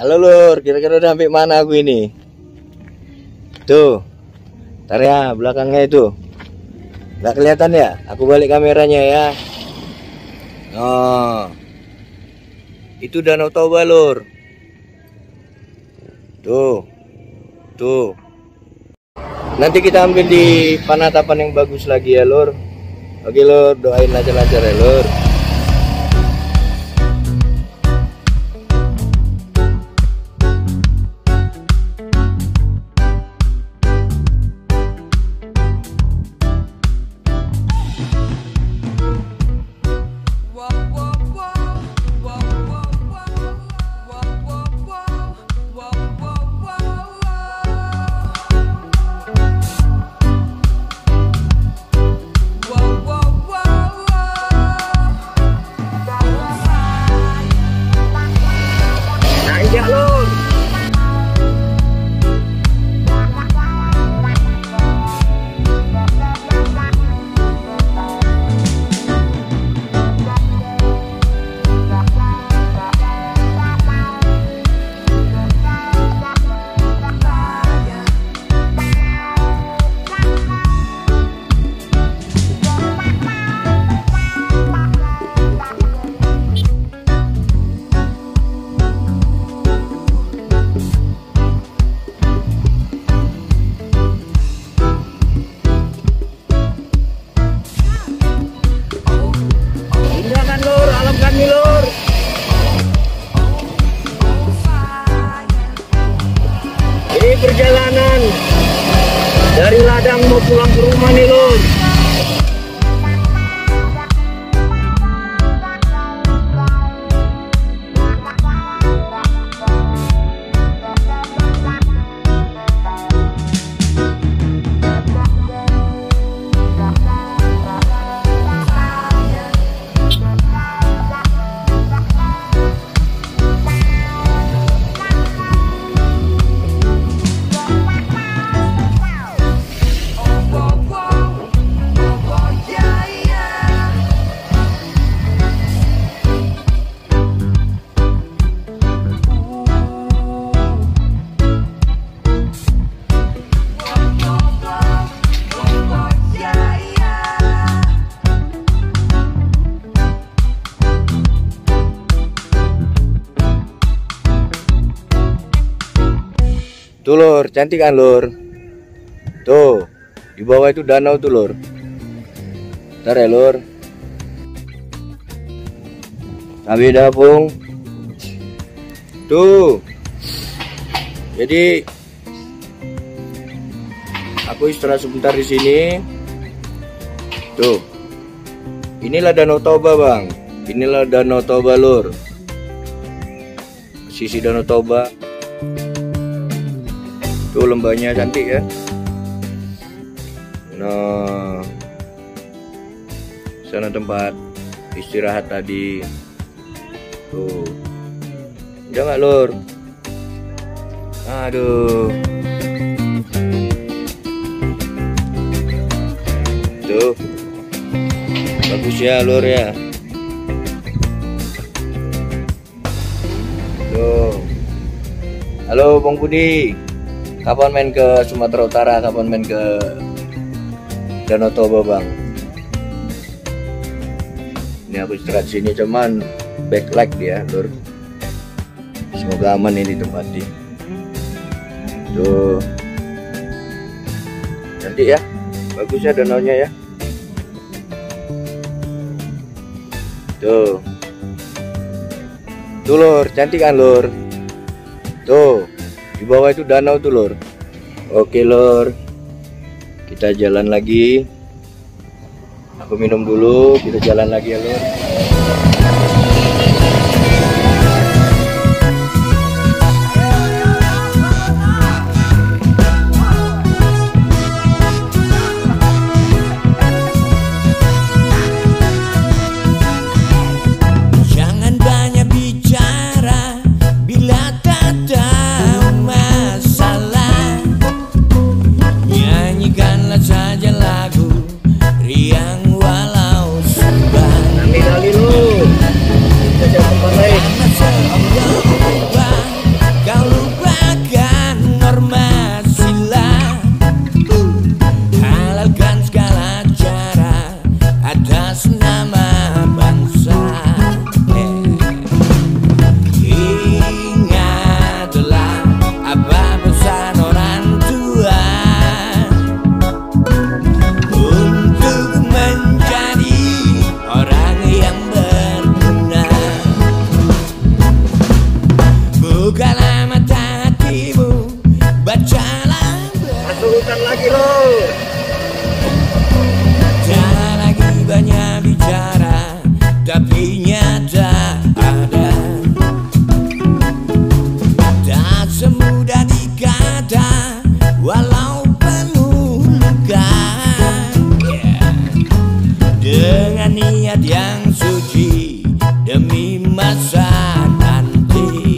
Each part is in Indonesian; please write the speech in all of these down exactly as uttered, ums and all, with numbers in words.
Halo lur, kira-kira udah sampai mana aku ini? Tuh, ntar ya belakangnya itu. Nggak kelihatan ya? Aku balik kameranya ya. Oh, itu Danau Toba lur. Tuh, tuh. Nanti kita ambil di penatapan yang bagus lagi ya lur. Oke lur, doain lancar-lancar ya lur. Perjalanan dari ladang mau pulang ke rumah nih lur. Tuh lur, cantik kan lur. Tuh, di bawah itu danau tuh lur. Ntar ya lur. Sambil dapung. Tuh. Jadi aku istirahat sebentar di sini. Tuh. Inilah Danau Toba, Bang. Inilah Danau Toba lur. Sisi Danau Toba. Tuh lembahnya cantik ya. Nah, sana tempat istirahat tadi. Tuh, udah nggak lur? Aduh, tuh bagus ya lur ya. Tuh, halo Bang Budi. Kapan main ke Sumatera Utara? Kapan main ke Danau Toba bang? Ini aku istirahat sini cuman backlight ya lur. Semoga aman ini tempat ini. Tuh, cantik ya, bagus ya danaunya ya. Tuh, tuh lur, cantik kan lur. Tuh. Di bawah itu danau tuh lur. Oke lur, kita jalan lagi. Aku minum dulu, kita jalan lagi ya lur. Jangan banyak bicara bila tak tahu masalah. Nyanyikanlah saja lagu riang walau sumbang. Bukalah mata hatimu, bacalah. Masuk hutan lagi loh. Jangan lagi banyak bicara, tapi nyata ada. Tak semudah dikata, walau penuh luka. Yeah. Dengan niat yang suci demi masa nanti.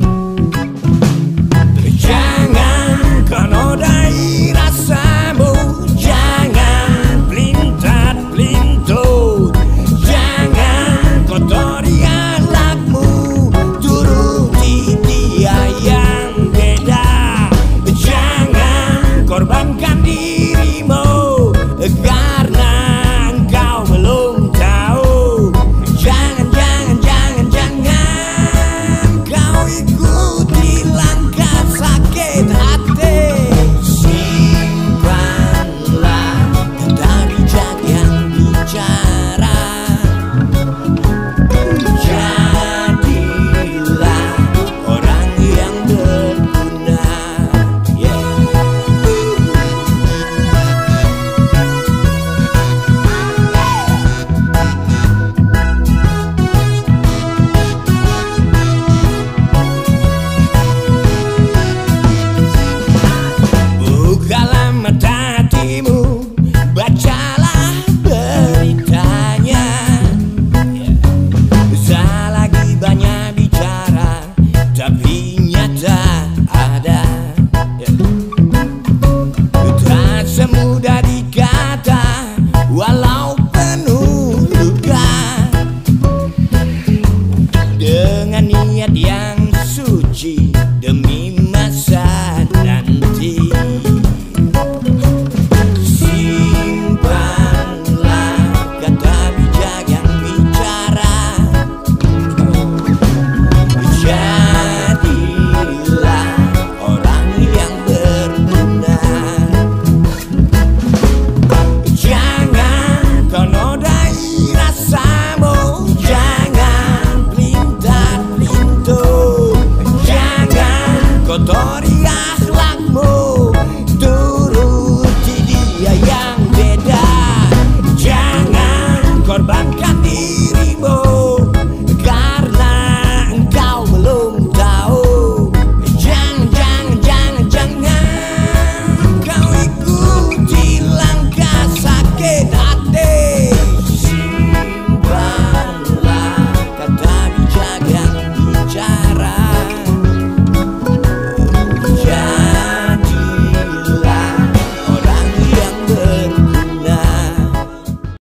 Jangan kau nodai rasamu, jangan pelintat-pelintut, jangan kotori akhlakmu, turuti dia yang beda. Jangan korbankan dirimu karena engkau belum tahu. Jangan, jangan, jangan, jangan kau ikuti langkah sakit hati. Simpanlah kata bijak yang bicara. Jadilah orang yang berguna. Yeah. Bukalah mata hatimu, bacalah beritanya. Yeah. Tak lagi banyak bicara, tapi nyata ada. Yeah. Tak semudah dikata, walau penuh luka. Dengan niat yang suci demi masa nanti. Simpanlah kata bijak yang bicara. Jadilah orang yang berguna. Jangan kau nodai rasamu, jangan pelintat-pelintut, jangan kotori